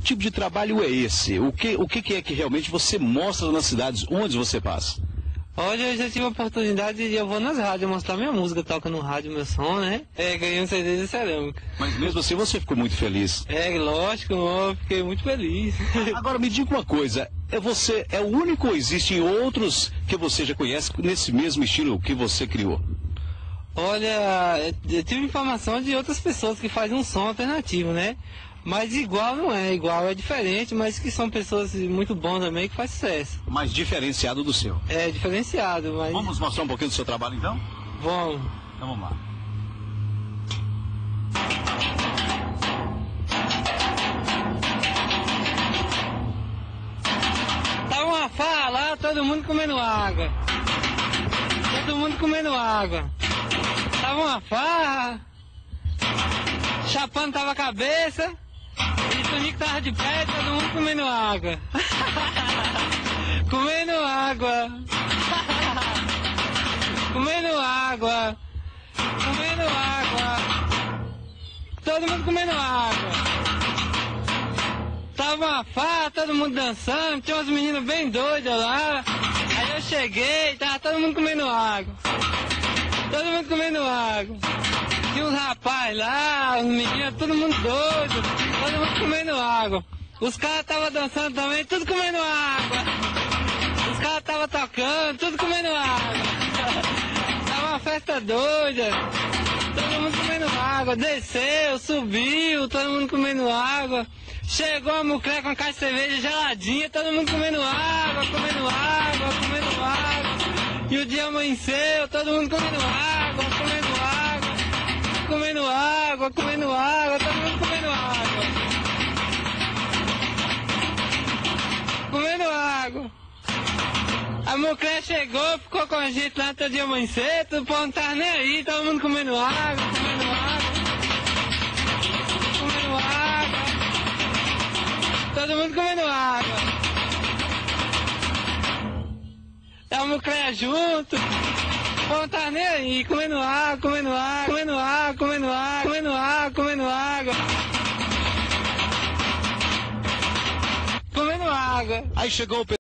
tipo de trabalho é esse? O que é que realmente você mostra nas cidades onde você passa? Hoje eu já tive a oportunidade de eu vou nas rádios mostrar minha música, toca no rádio meu som, né? Ganhei um CD de cerâmica. Mas mesmo assim você ficou muito feliz. Lógico, eu fiquei muito feliz. Agora me diga uma coisa, você é o único ou existem outros que você já conhece nesse mesmo estilo que você criou? Olha, eu tive informação de outras pessoas que fazem um som alternativo, né? Mas igual não é, igual é diferente, mas que são pessoas muito bons também que faz sucesso. Mais diferenciado do seu. É, diferenciado, mas... Vamos mostrar um pouquinho do seu trabalho então? Vamos. Então vamos lá. Tava uma farra lá, todo mundo comendo água. Todo mundo comendo água. Tava uma farra, chapando tava a cabeça, e o Tonico tava de pé, todo mundo comendo água. Comendo água. Comendo água. Comendo água. Todo mundo comendo água. Tava uma farra, todo mundo dançando, tinha umas meninas bem doidas lá. Aí eu cheguei, tava todo mundo comendo água. Todo mundo comendo água. Tinha uns rapazes lá, uns meninos, todo mundo doido, todo mundo comendo água. Os caras estavam dançando também, tudo comendo água. Os caras estavam tocando, tudo comendo água. Tava uma festa doida, todo mundo comendo água. Desceu, subiu, todo mundo comendo água. Chegou a mulher com a caixa de cerveja geladinha, todo mundo comendo água, comendo água, comendo água. E o dia amanheceu, todo mundo comendo água, comendo água, comendo água, comendo água, todo mundo comendo água. Comendo água. A mulher chegou, ficou com a gente lá até o dia amanhecer, o povo não tava nem aí, todo mundo comendo água, comendo água, comendo água. Todo mundo comendo água. A mulher junto, o povo não tava nem aí, comendo água, comendo água, comendo água, comendo água, comendo água, comendo água. Comendo água. Aí chegou o